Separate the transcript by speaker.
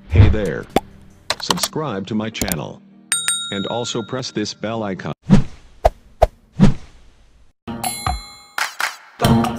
Speaker 1: Hey there. Subscribe to my channel. And also press this bell icon.